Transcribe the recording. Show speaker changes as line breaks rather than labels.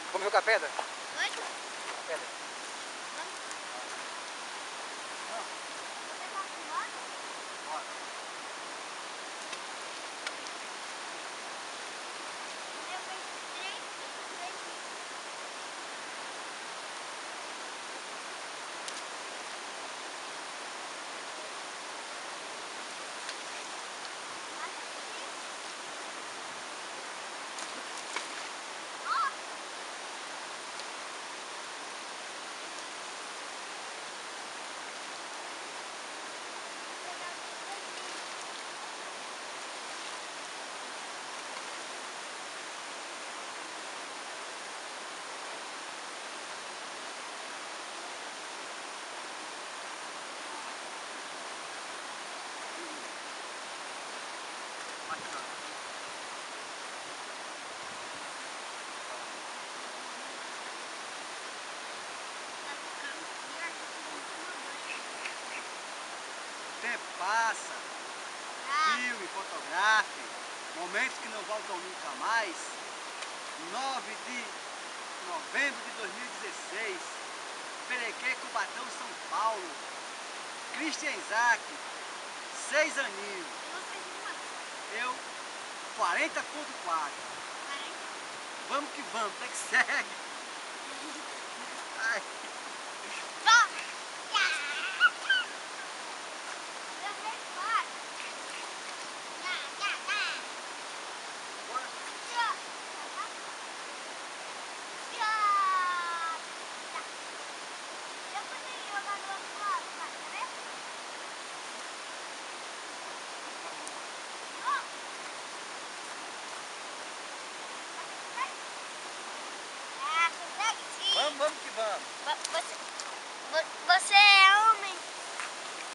Vamos jogar pedra?
Oi?
A pedra.
Você tá filmando?
Bora.
Eu pensei três.
O tempo passa, filme, fotografe, momentos que não voltam nunca mais. 9 de novembro de 2016, Perequê, Cubatão, São Paulo. Christian Isaac, 6 aninhos. Eu, 40.4. Vamos que vamos, tem que segue. Ai. Vamos que vamos.
Você